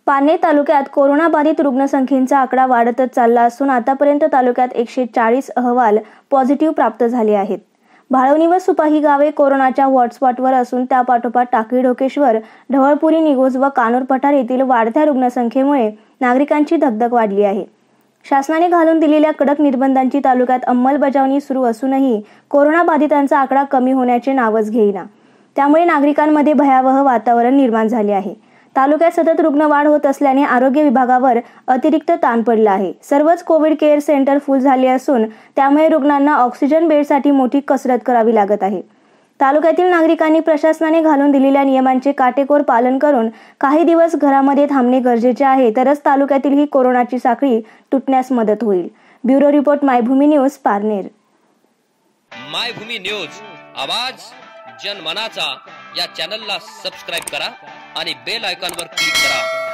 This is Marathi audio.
पारनेर तालुक्यात कोरोनाबाधित रुग्णसंख्येचा आकडा वाढतच चालला असून आतापर्यंत तालुक्यात 140 अहवाल पॉझिटिव्ह प्राप्त झाले आहेत। भाळवणी व सुपा ही गावे कोरोनाच्या हॉटस्पॉटवर असून त्यापाठोपाठ टाकळी ढोकेश्वर, ढवळपुरी, निघोज व कानूर पठार येथील वाढत्या रुग्णसंख्येमुळे नागरिकांची धगधग वाढली आहे। शासनाने घालून दिलेल्या कडक निर्बंधांची तालुक्यात अंमलबजावणी सुरू असूनही कोरोनाबाधितांचा आकडा कमी होण्याचे नावच घेईना। त्यामुळे नागरिकांमध्ये भयावह वातावरण निर्माण झाले आहे। तालुक्यात सतत रुग्णवाढ होत असल्याने आरोग्य विभागावर अतिरिक्त ताण पडला आहे। सर्वच कोविड केअर सेंटर फुल झाले असून त्यामुळे रुग्णांना ऑक्सिजन बेडसाठी मोठी कसरत करावी लागत आहे। तालुक्यातील नागरिकांनी प्रशासनाने घालून दिलेल्या नियमांचे काटेकोर पालन करून काही दिवस घरामध्ये थांबणे गरजेचे आहे, तरच तालुक्यातील ही कोरोनाची साखळी तुटण्यास मदत होईल। Bureau report, Maybhumi news, Parner. Maybhumi news, आवाज जनमनाचा। या चॅनलला सबस्क्राइब करा आणि बेल आयकॉनवर क्लिक करा।